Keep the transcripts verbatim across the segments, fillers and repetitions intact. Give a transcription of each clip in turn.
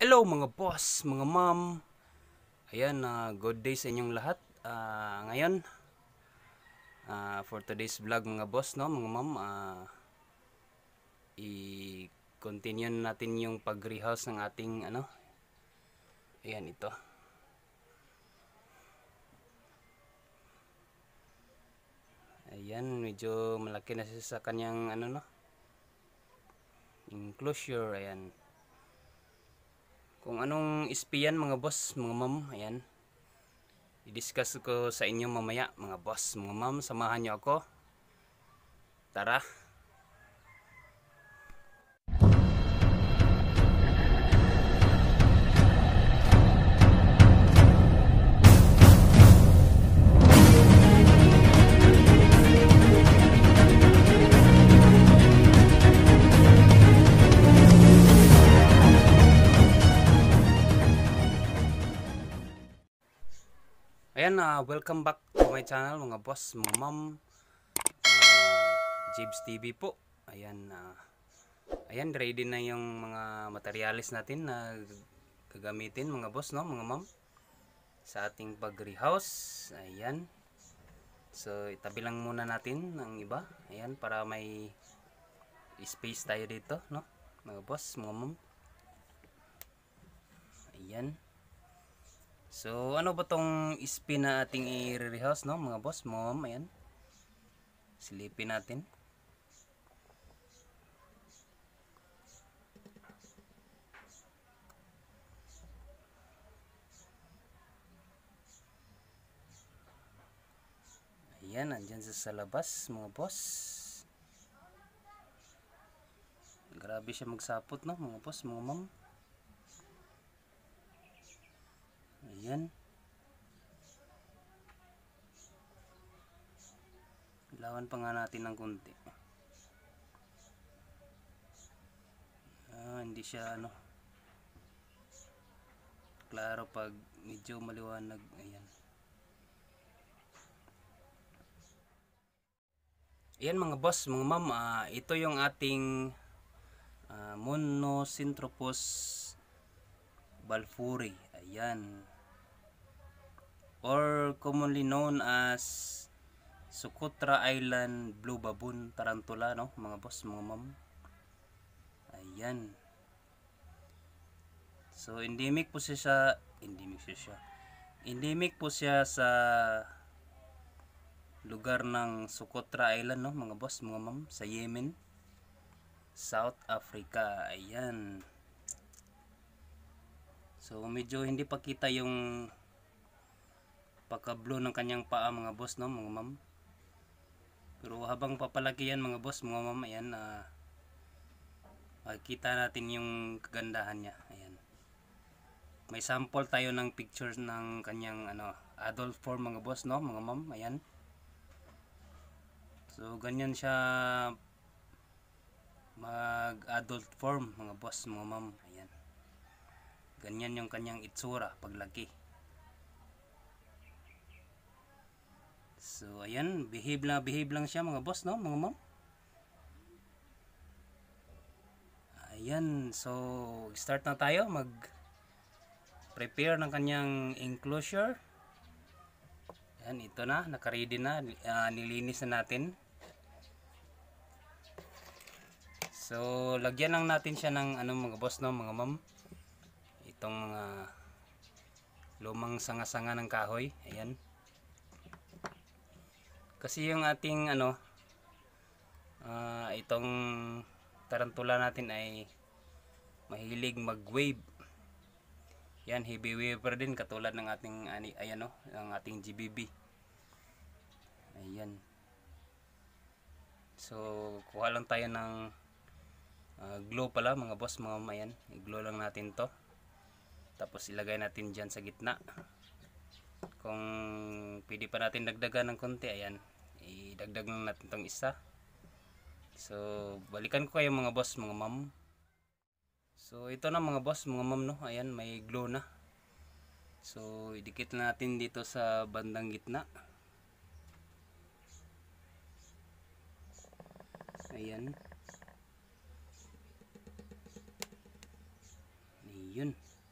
Hello mga boss, mga ma'am. Ayan, uh, good day sa inyong lahat. Uh, ngayon, uh, for today's vlog mga boss, no, mga ma'am, uh, i-continue natin yung pag-rehouse ng ating ano. Ayan ito. Ayan, medyo malaki na siya sa kanyang ano no. Enclosure, ayan. Kung anong ispiyan mga boss, mga ma'am, ayan. I-discuss ko sa inyo mamaya mga boss, mga ma'am, samahan nyo ako. Tara. Ayan, uh, welcome back to my channel mga boss, mga ma'am. uh, Jibs T V po. Ayan, uh, ayan, ready na yung mga materialis natin na gagamitin mga boss, no, mga ma'am, sa ating pag-rehouse. Ayan. So, itabi lang muna natin ang iba. Ayan, para may space tayo dito, no, mga boss, mga ma'am. Ayan. So, ano ba tong spin na ating i-rehouse, no, mga boss, mga ma'am? Ayan. Silipin natin. Ayan, andyan sa, sa labas, mga boss. Grabe siya magsapot, no, mga boss, mga ma'am. Ayan. Lawan pa nga natin ng kunti. Ah, hindi siya ano klaro pag medyo maliwanag. Ayan. Ayan mga boss, mga ma'am, uh, ito yung ating uh, Monocentrophus balfouri. Ayan. Or commonly known as Socotra Island Blue Baboon Tarantula, no, mga boss, mga ma'am. Ayan. So endemic po siya sa endemic siya, siya. Endemic po siya sa lugar ng Socotra Island, no, mga boss, mga ma'am, sa Yemen, South Africa. Ayan. So medyo hindi pa kita yung pagka-blue ng kanyang paa mga boss, no, mga ma'am. Pero habang papalaki yan mga boss, mga ma'am, ayan, uh, makikita natin yung kagandahan niya. Ayan. May sample tayo ng pictures ng kanyang ano, adult form mga boss, no, mga ma'am. Ayan. So ganyan siya mag adult form mga boss, mga ma'am. Ayan. Ganyan yung kanyang itsura paglaki. So ayan, behave na behave lang siya mga boss, no, mga ma'am. Ayan, so start na tayo mag prepare ng kanyang enclosure. Ayan, ito na, naka-ready na, uh, nilinis na natin. So lagyan lang natin siya ng ano mga boss, no, mga ma'am, itong mga lumang sanga-sanga ng kahoy. Ayan. Kasi yung ating ano uh, itong tarantula natin ay mahilig mag-wave. Yan, heavy waver din katulad ng ating ani, ayan, no, ng ating G B B. Ayan. So kuha lang tayo ng uh, glue pala mga boss, mga mayan. I-glue lang natin to. Tapos ilagay natin dyan sa gitna. Kung pwede pa natin dagdagan ng konti, ayan, idagdag lang natin tong isa. So balikan ko kayo mga boss, mga ma'am. So ito na mga boss, mga ma'am, no, ayan, may glue na. So idikit na natin dito sa bandang gitna. Ayan. Ayun.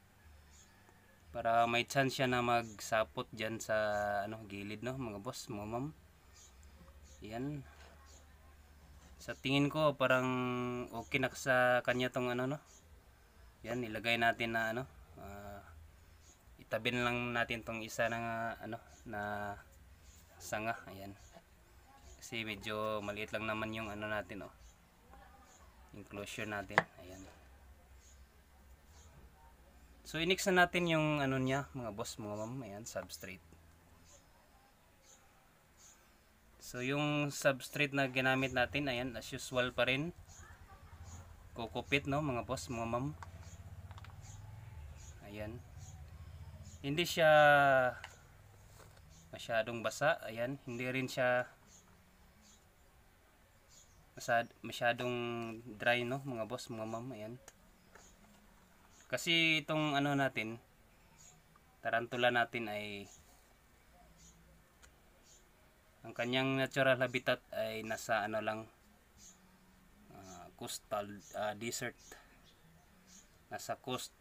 para may chance siya na magsapot dyan sa ano gilid, no mga boss, mga ma'am. Yan, sa tingin ko parang okay na sa kanya tong ano, no. Yan, ilagay natin na ano, uh, itabi na lang natin tong isa na ano na sanga. Ayan, kasi medyo maliit lang naman yung ano natin, oh, inclusion natin. Ayan. So inix na natin yung ano niya, mga boss, mga ma'am. Ayan, substrate. So yung substrate na ginamit natin, ayan, as usual pa rin, kukupit, no mga boss, mga ma'am. Ayan, hindi siya masyadong basa. Ayan, hindi rin siya masyadong dry, no mga boss, mga ma'am. Ayan, kasi itong ano natin, tarantula natin, ay ang kanyang natural habitat ay nasa ano lang, uh, coastal, uh, desert, nasa coast.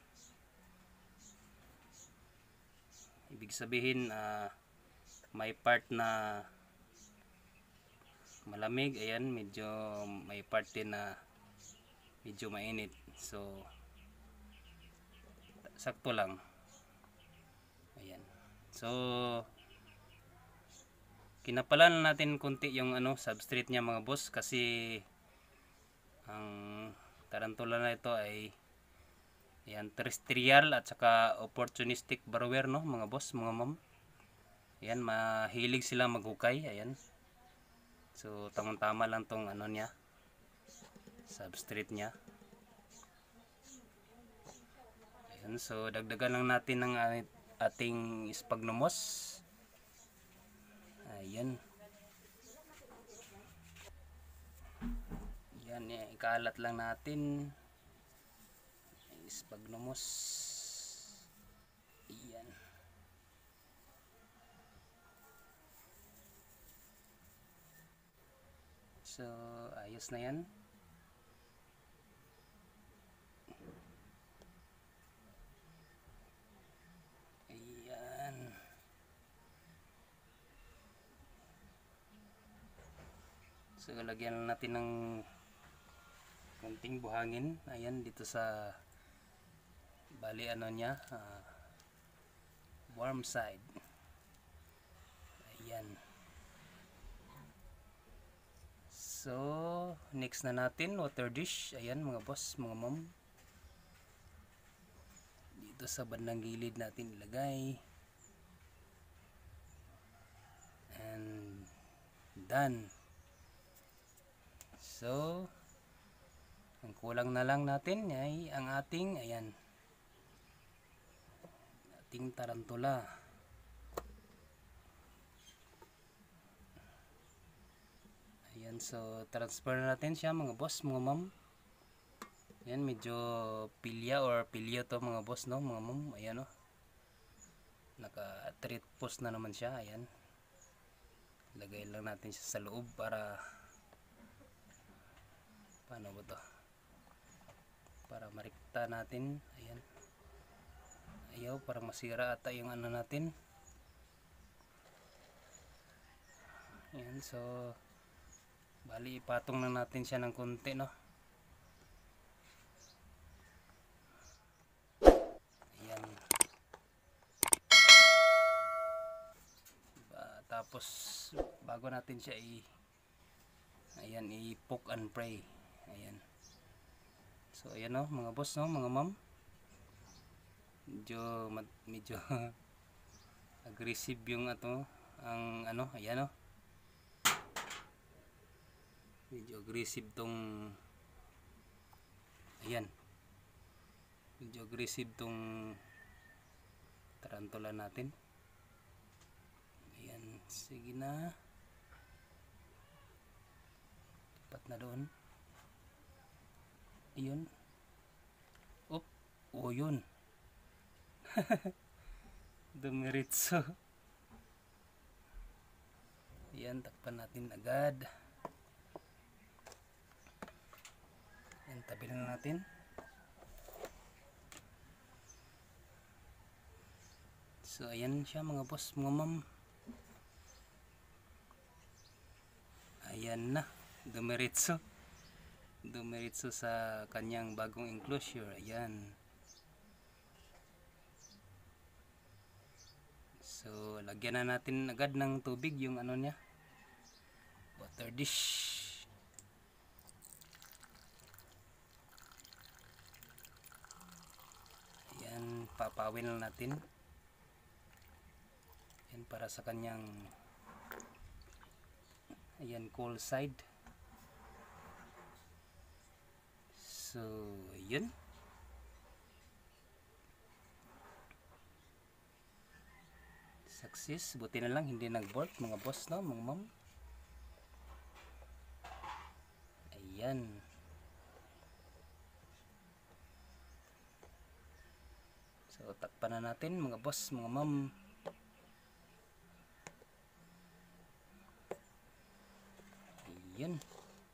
Ibig sabihin, uh, may part na malamig, ayan, medyo may part din na medyo mainit. So sakto lang. Ayan, so kinapalan natin konti yung ano substrate niya, mga boss, kasi ang tarantula na ito ay ayan, terrestrial at saka opportunistic borrower, no mga boss, mga ma'am. Ayan, mahilig sila maghukay. Ayan, so tamang tama lang tong ano niya, substrate niya. Ayan, so dagdagan lang natin ng ating sphagnum moss. Ayan, yan, ikalat lang natin sphagnum moss. Ayan, so ayos na yan. Ayan, so lagyan natin ng konting buhangin. Ayan, dito sa bali ano niya, uh, warm side. Ayan, so next na natin water dish. Ayan mga boss, mga ma'am, dito sa bandang gilid natin ilagay, and done. So ang kulang na lang natin ay ang ating, ayan, ating tarantula. Ayan, so transfer na natin siya, mga boss, mga ma'am. Ayan, medyo pilya or pilyo to mga boss, no mga ma'am. Ayan, no, naka treat post na naman siya. Ayan, lagay lang natin siya sa loob para paano ba to, para marikta natin. Ayan, ayaw, parang masira ata yung ano natin. Ayan, so bali ipatong na natin siya ng konti, no. Ayan, ba, tapos bago natin siya i ayan, i-poke and pray. Ayan, so ayan, no mga boss, no mga ma'am, medyo medyo aggressive yung ato ang ano. Ayan, no, medyo aggressive tong, ayan, medyo aggressive tong tarantula natin. Ayan, sige na, tapat na doon. Ayun, op, oh yun, dumiritso. Ayan, takpan natin agad. Ayan, tabi na natin. So ayan siya mga boss, mga ma'am. Ayan na, dumiritso. Dumiritso sa kanyang bagong enclosure. Ayan. So lagyan na natin agad ng tubig yung ano niya, water dish. Ayan, papawin lang natin. Ayan, para sa kanyang ayan, cool side. So ayan, success. Buti na lang hindi nag-bolt mga boss, no, mga ma'am. Ayan. So takpan na natin mga boss, mga ma'am. Ayan.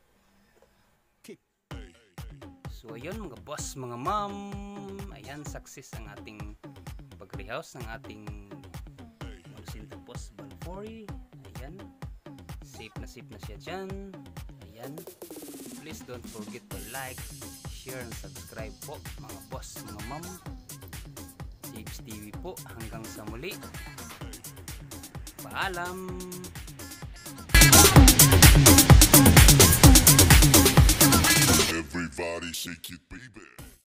So ayan mga boss, mga ma'am. Ayan, success ang ating pag-rehouse ng ating Monocenter Post Balfour. Ayan, safe na safe na siya dyan. Ayan, please don't forget to like, share, and subscribe po mga boss, mga ma'am. Tips T V po, hanggang sa muli. Paalam. Everybody shake it, baby.